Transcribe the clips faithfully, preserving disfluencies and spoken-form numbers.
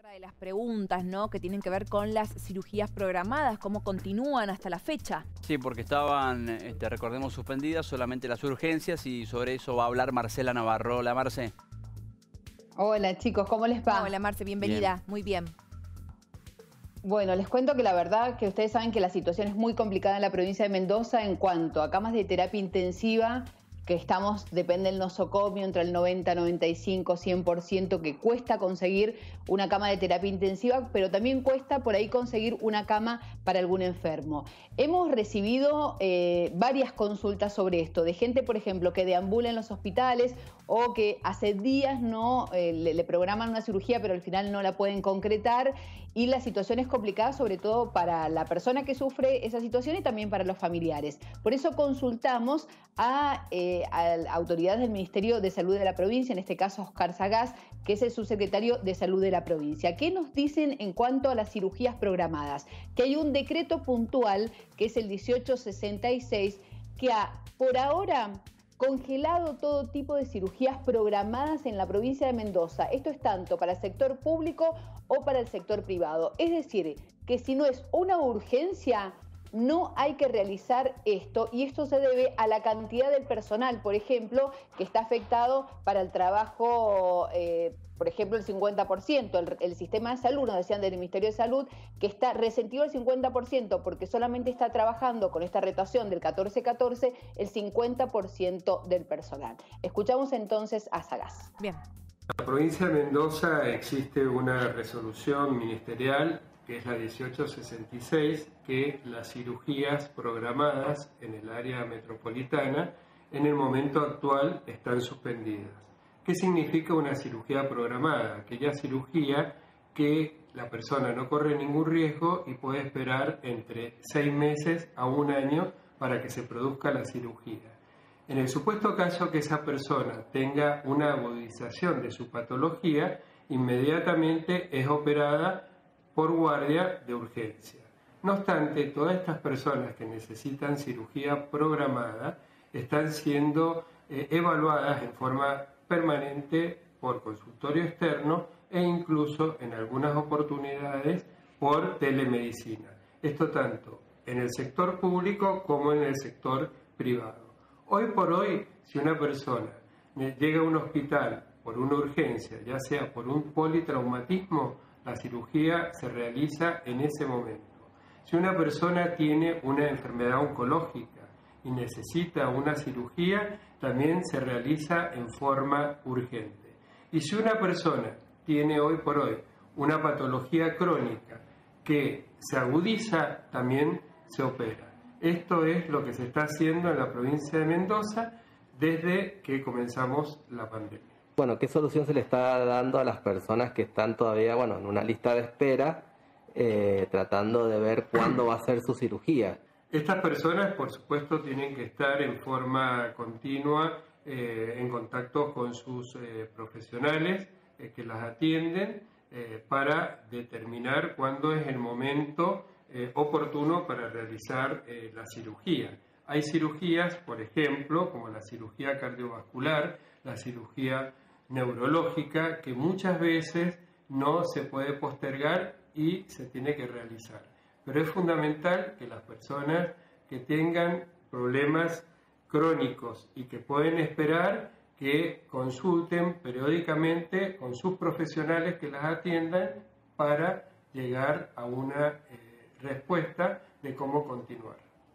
Otra de las preguntas, ¿no?, que tienen que ver con las cirugías programadas, cómo continúan hasta la fecha. Sí, porque estaban, este, recordemos, suspendidas solamente las urgencias y sobre eso va a hablar Marcela Navarro. Hola, Marce. Hola chicos, ¿cómo les va? Hola Marce, bienvenida. Bien. Muy bien. Bueno, les cuento que la verdad que ustedes saben que la situación es muy complicada en la provincia de Mendoza en cuanto a camas de terapia intensiva, que estamos, depende del nosocomio, entre el noventa, noventa y cinco, cien por ciento, que cuesta conseguir una cama de terapia intensiva, pero también cuesta por ahí conseguir una cama para algún enfermo. Hemos recibido eh, varias consultas sobre esto, de gente, por ejemplo, que deambula en los hospitales o que hace días no eh, le, le programan una cirugía, pero al final no la pueden concretar, y la situación es complicada, sobre todo para la persona que sufre esa situación y también para los familiares. Por eso consultamos a, eh, a autoridades del Ministerio de Salud de la provincia, en este caso Oscar Sagaz, que es el subsecretario de Salud de la provincia. ¿Qué nos dicen en cuanto a las cirugías programadas? Que hay un decreto puntual, que es el dieciocho sesenta y seis, que ha, por ahora, congelado todo tipo de cirugías programadas en la provincia de Mendoza. Esto es tanto para el sector público o para el sector privado. Es decir, que si no es una urgencia, no hay que realizar esto, y esto se debe a la cantidad del personal, por ejemplo, que está afectado para el trabajo, eh, por ejemplo, el cincuenta por ciento. El, el sistema de salud, nos decían del Ministerio de Salud, que está resentido el cincuenta por ciento porque solamente está trabajando con esta rotación del catorce catorce el cincuenta por ciento del personal. Escuchamos entonces a Sagaz. Bien. En la provincia de Mendoza existe una resolución ministerial, que es la dieciocho sesenta y seis, que las cirugías programadas en el área metropolitana en el momento actual están suspendidas. ¿Qué significa una cirugía programada? Aquella cirugía que la persona no corre ningún riesgo y puede esperar entre seis meses a un año para que se produzca la cirugía. En el supuesto caso que esa persona tenga una agudización de su patología, inmediatamente es operada por guardia de urgencia. No obstante, todas estas personas que necesitan cirugía programada están siendo eh, evaluadas en forma permanente por consultorio externo e incluso en algunas oportunidades por telemedicina. Esto tanto en el sector público como en el sector privado. Hoy por hoy, si una persona llega a un hospital por una urgencia, ya sea por un politraumatismo, la cirugía se realiza en ese momento. Si una persona tiene una enfermedad oncológica y necesita una cirugía, también se realiza en forma urgente. Y si una persona tiene hoy por hoy una patología crónica que se agudiza, también se opera. Esto es lo que se está haciendo en la provincia de Mendoza desde que comenzamos la pandemia. Bueno, ¿qué solución se le está dando a las personas que están todavía, bueno, en una lista de espera, eh, tratando de ver cuándo va a ser su cirugía? Estas personas, por supuesto, tienen que estar en forma continua eh, en contacto con sus eh, profesionales eh, que las atienden eh, para determinar cuándo es el momento eh, oportuno para realizar eh, la cirugía. Hay cirugías, por ejemplo, como la cirugía cardiovascular, la cirugía neurológica, que muchas veces no se puede postergar y se tiene que realizar. Pero es fundamental que las personas que tengan problemas crónicos y que pueden esperar, que consulten periódicamente con sus profesionales que las atiendan para llegar a una eh, respuesta de cómo continuar.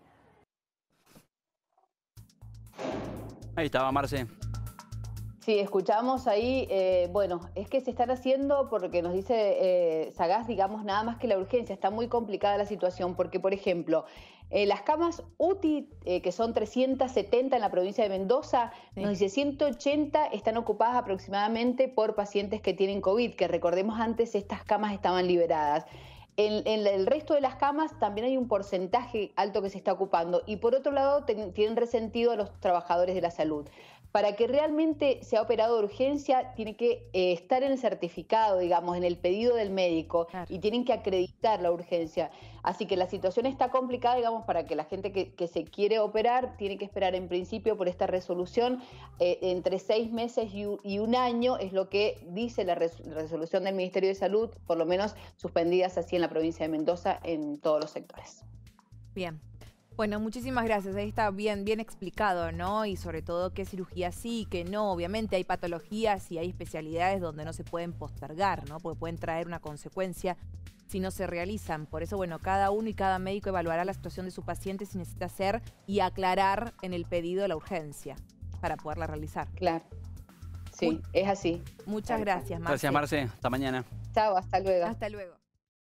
Ahí estaba, Marce. Sí, escuchamos ahí, eh, bueno, es que se están haciendo, por lo que nos dice eh, Sagaz, digamos, nada más que la urgencia. Está muy complicada la situación porque, por ejemplo, eh, las camas U T I, eh, que son trescientas setenta en la provincia de Mendoza, sí, nos dice ciento ochenta están ocupadas aproximadamente por pacientes que tienen COVID, que recordemos antes estas camas estaban liberadas. En, en el resto de las camas también hay un porcentaje alto que se está ocupando, y por otro lado ten, tienen resentido a los trabajadores de la salud. Para que realmente sea operado de urgencia, tiene que eh, estar en el certificado, digamos, en el pedido del médico, claro. Y tienen que acreditar la urgencia. Así que la situación está complicada, digamos, para que la gente que, que se quiere operar tiene que esperar en principio por esta resolución eh, entre seis meses y, y un año, es lo que dice la, res, la resolución del Ministerio de Salud, por lo menos suspendidas así en la provincia de Mendoza en todos los sectores. Bien. Bueno, muchísimas gracias. Ahí está bien, bien explicado, ¿no? Y sobre todo qué cirugía sí, qué no. Obviamente hay patologías y hay especialidades donde no se pueden postergar, ¿no? Porque pueden traer una consecuencia si no se realizan. Por eso, bueno, cada uno y cada médico evaluará la situación de su paciente si necesita hacer y aclarar en el pedido la urgencia para poderla realizar. Claro. Sí, Muy, es así. Muchas gracias, Marce. Gracias, Marce. Hasta mañana. Chao, hasta luego. Hasta luego.